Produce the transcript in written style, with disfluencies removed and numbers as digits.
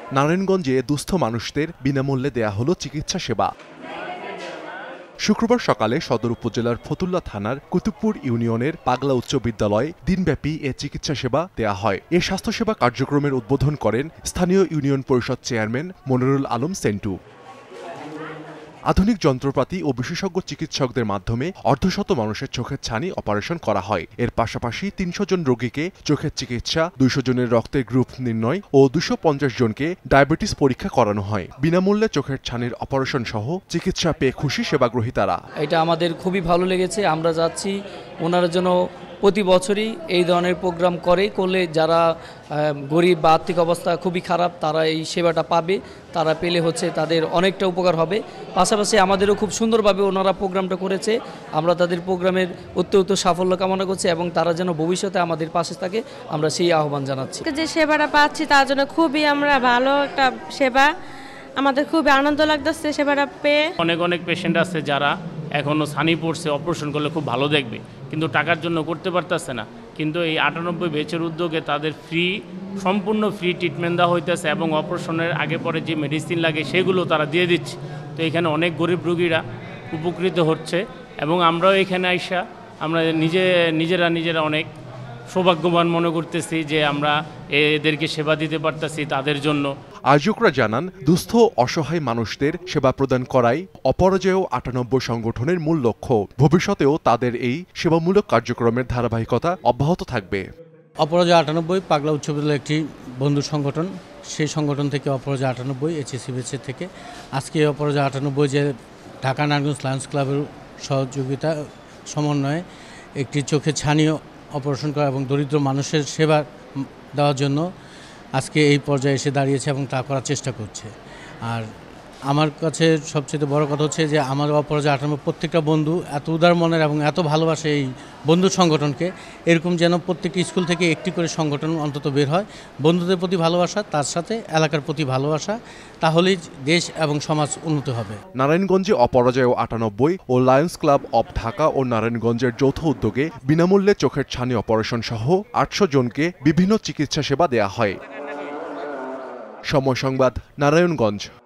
নারায়ণগঞ্জে দুস্থ মানুষদের বিনামূল্যে দেয়া হলো চিকিৎসা সেবা। শুক্রবার সকালে সদর উপজেলার ফতুল্লা থানার কুতুবপুর ইউনিয়নের পাগলা উচ্চ বিদ্যালয়ে দিনব্যাপী এ চিকিৎসা সেবা দেয়া হয়। এ স্বাস্থ্যসেবা কার্যক্রমের উদ্বোধন করেন স্থানীয় ইউনিয়ন পরিষদ চেয়ারম্যান মনিরুল আলম সেন্টু। আধুনিক যন্ত্রপাতি ও বিশেষজ্ঞ চিকিৎসকদের মাধ্যমে অর্ধশত মানুষের চোখের ছানি অপারেশন করা হয়। এর পাশাপাশি ৩০০ জন রোগীকে চোখের চিকিৎসা, ২০০ জনের রক্তের গ্রুপ নির্ণয় ও ২৫০ জনকে ডায়াবেটিস পরীক্ষা করানো হয়। বিনামূল্যে চোখের ছানির অপারেশন সহ চিকিৎসা পেয়ে খুশি সেবাগ্রহীতারা। এটা আমাদের খুবই ভালো লেগেছে। আমরা যাচ্ছি ওনার জন্য প্রতি বছরই এই ধরনের প্রোগ্রাম করলে যারা গরিব বা আর্থিক অবস্থা খুবই খারাপ তারা এই সেবাটা পাবে, তারা পেলে তাদের অনেকটা উপকার হবে। পাশাপাশি আমাদেরও খুব সুন্দরভাবে ওনারা প্রোগ্রামটা করেছে। আমরা তাদের প্রোগ্রামের অত্যন্ত সাফল্য কামনা করছি এবং তারা যেন ভবিষ্যতে আমাদের পাশে থাকে আমরা সেই আহ্বান জানাচ্ছি। যে সেবাটা পাচ্ছি তার জন্য খুবই আমরা ভালো একটা সেবা, আমাদের খুবই আনন্দ লাগতেছে সেবাটা পেয়ে। অনেক পেশেন্ট আছে যারা এখনও ছানি পড়ছে, অপারেশন করলে খুব ভালো দেখবে কিন্তু টাকার জন্য করতে পারতেছে না, কিন্তু এই 98 ব্যাচের উদ্যোগে তাদের সম্পূর্ণ ফ্রি ট্রিটমেন্ট দেওয়া হইতেছে এবং অপারেশনের আগে পরে যে মেডিসিন লাগে সেগুলো তারা দিয়ে দিচ্ছে। তো এখানে অনেক গরিব রোগীরা উপকৃত হচ্ছে এবং আমরাও এখানে আইসা আমরা নিজেরা অনেক সৌভাগ্যবান মনে করতেছি যে আমরা এদেরকে সেবা দিতে পারতেছি তাদের জন্য। আয়োজকরা জানান, দুস্থ অসহায় মানুষদের সেবা প্রদান করাই অপরাজেয় 98 সংগঠনের মূল লক্ষ্য। ভবিষ্যতেও তাদের এই সেবামূলক কার্যক্রমের ধারাবাহিকতা অব্যাহত থাকবে। অপরাজেয় 98 পাগলা উচ্চ বিদ্যালয় একটি বন্ধু সংগঠন, সেই সংগঠন থেকে অপরাজেয় 98 এইচএসসি ব্যাচের থেকে আজকে অপরাজেয় 98 যে ঢাকা নারায়ণগঞ্জ লায়ন্স ক্লাবের সহযোগিতা সমন্বয়ে একটি চোখের ছানি অপারেশন করা এবং দরিদ্র মানুষের সেবা দেওয়ার জন্য আজকে এই পর্যায়ে এসে দাঁড়িয়েছে এবং তা করার চেষ্টা করছে। আর আমার কাছে সবচেয়ে বড় কথা হচ্ছে যে আমার অপরাজেয় 98 প্রত্যেকটা বন্ধু এত উদার মনের এবং এত ভালোবাসে এই বন্ধু সংগঠনকে, এরকম যেন প্রত্যেকটি স্কুল থেকে একটি করে সংগঠন অন্তত বের হয়। বন্ধুদের প্রতি ভালোবাসা, তার সাথে এলাকার প্রতি ভালোবাসা, তাহলেই দেশ এবং সমাজ উন্নত হবে। নারায়ণগঞ্জে অপরাজেয় 98 ও লায়ন্স ক্লাব অব ঢাকা ও নারায়ণগঞ্জের যৌথ উদ্যোগে বিনামূল্যে চোখের ছানি অপারেশন সহ 800 জনকে বিভিন্ন চিকিৎসা সেবা দেয়া হয়। সময় সংবাদ, নারায়ণগঞ্জ।